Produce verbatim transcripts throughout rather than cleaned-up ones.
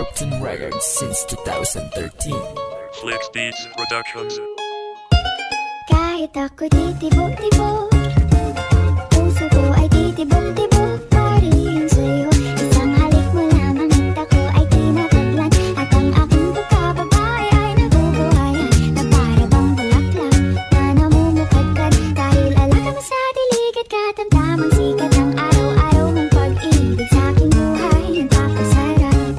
KryptonRecords since two thousand thirteen. Flixxthaxilentone. Kahit ako titibok-tibok, puso ko ay titibok-tibok pa rin sa'yo. Isang halik mo lamang at ako ay tinataglan, at ang aking pagkababay ay nabubuhayan, na para bang bulaklak na namumukadkad. Dahil alaga mo sa dilig at katamtamang sikat ng araw-araw mong pag-ibig sa aking buhay, nagpapasarap.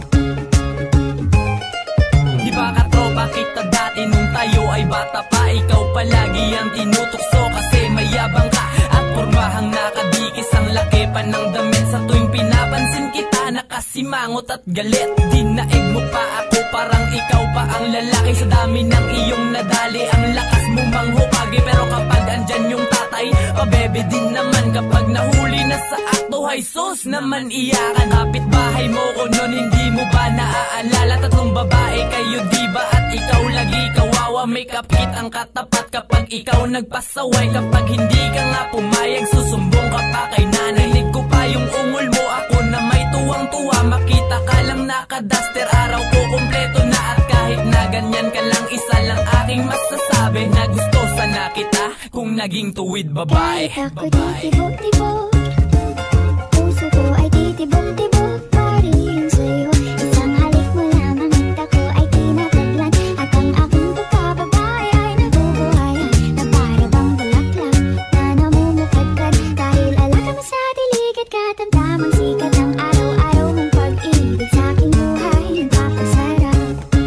Di ba katropa kita dati nung tayo ay bata pa? Ikaw palagi ang tinutukso kasi mayabang ka at pormahang nakadikis. Ang laki pa ng damit sa tuwing pinapansin kita, nakasimangot at galit. Dinaig mo pa ako parang ikaw pa ang lalaki. Sa dami ng iyong nadali, ang lakas mo manghukagi. Pero kapag andyan yung tatay, pabebe din naman. Kapag nahuli na sa akto, ay sus naman iyakan. Kapitbahay mo ko nun, hindi mo ba naaalala? Tatlong babae kayo diba at ikaw lagi kawawa. May kapit ang katapat kapag ikaw nagpasaway. Kapag hindi ka nga pumayag, susumbong ka pa kay nanay. Lig ko pa yung ungol mo, ako na may tuwang-tuwa. Makita ka lang nakadaster, araw ko kompleto na. At kahit na ganyan ka lang, isa lang aking masasabi, na gusto sana kita kung naging tuwid babae. Kahit ako titibok-tibok, puso ko ay titibok-tibok pa rin sa'yo. Isang halik mo lamang at ako ay tinataglan, at ang aking pagkababay ay nabubuhayan, na para bang bulaklak na namumukadkad. Dahil alaga mo sa dilig at katamtamang sikat ng araw-araw mong pag-ibig sa aking buhay, nagpapasarap.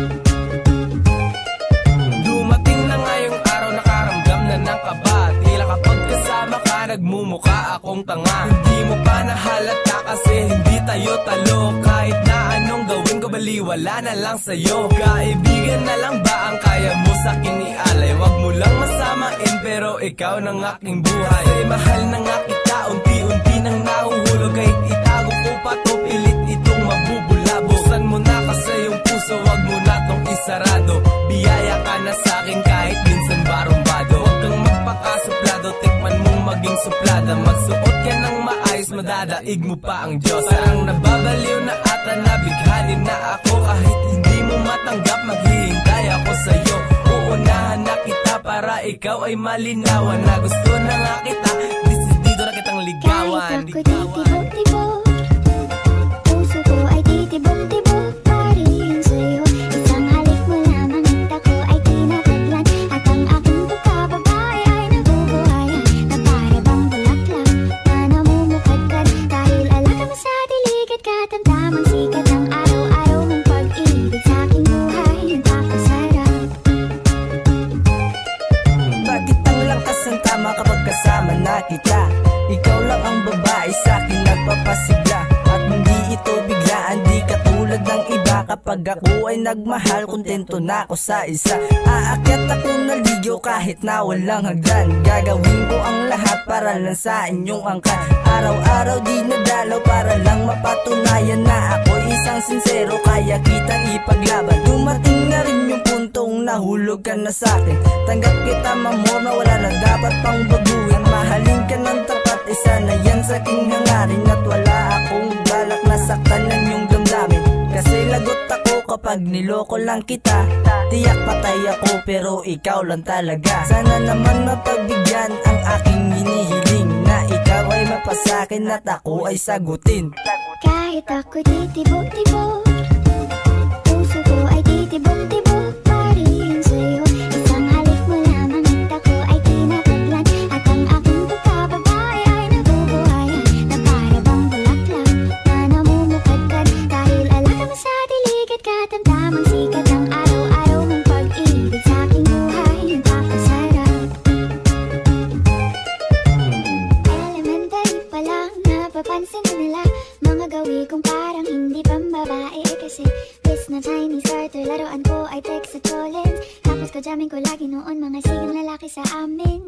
Dumating na ngayong araw, nakaramdam na ng kaba. Tila kapag kasama ka, nagmumuka akong tanga. Hindi mo pa nahalata kasi hindi tayo talo. Kahit na anong gawin ko, baliwala na lang sa'yo. Kaibigan na lang ba ang kaya mo sa'kin ialay? Wag mo lang masamain pero ikaw ng aking buhay. Kasi mahal na nga kita, unti-unti nang nahuhulog. Kahit itago ko pa to, pilit itong mabubula. Buksan mo na kasi yung puso, wag mo na tong isarado. Biyaya ka na sa'kin kahit minsan barumbado. Huwag kang magpakasuplado, tikman mong maging suplada. Magsuot ka ng maayos, madadaig mo pa ang Diyos. Parang nababaliw na ata, nabighanin na ako. Kahit hindi mo matanggap, maghihintay ako sa'yo. Uunahan na kita para ikaw ay malinawan, na gusto na nga kita, dito na kitang ligawan. Kahit ako titibok-tibok, puso ko ay titibok-tibok pa rin sa'yo. Isang halik mo lamang at ako ay tinataglan, at ang aking pagkababay ay nabubuhayan, na para bang bulaklak na namumukadkad. Dahil alaga mo sa dilig at katamtamang sikat ng araw-araw mong pag-ibig sa aking buhay, nagpapasarap. Bakit ang lakas ang tama kapag kasama na kita? Ikaw lang ang babae sa'kin nagpapasigla, at hindi ito biglaan, di katulad ng iba. Kapag ako ay nagmahal, kontento na ako sa isa. Aakyat ako na ligaw kahit na walang hagdan. Gagawin ko ang lahat para lang sa inyong angkan. Araw-araw di nadalaw para lang mapatunayan na ako'y isang sincero, kaya kitang ipaglaban. Dumating na rin yung puntong nahulog ka na sa'kin. Tanggap kita mamor na wala na dapat pang baguhin. Mahalin ka ng tapat, isa na yan sa aking hangarin. At wala akong balak na saktan ng iyong damdamin, kasi lagot ako kapag niloko lang kita. Tiyak patay ako pero ikaw lang talaga. Sana naman mapagbigyan ang aking hinihiling, na ikaw ay mapasakin at ako ay sagutin. Kahit ako titibok-tibok, puso ko ay titibok-tibok pa rin sa'yo. Isang halik mo lamang at ako ay tinataglan, at ang aking pagkababay ay nabubuhayan, na para bang bulaklak na namumukadkad. Dahil alaga mo sa dilig at katamtamang sikat ng araw-araw mong pag-ibig sa aking buhay, nagpapasarap. Elementary pa lang, napapansin na nila mga gawi kong parang hindi pambabae. Kasi bis na Chinese Carter, laruan ko ay text at collins. Tapos kajamin ko lagi noon mga sigang lalaki sa amin.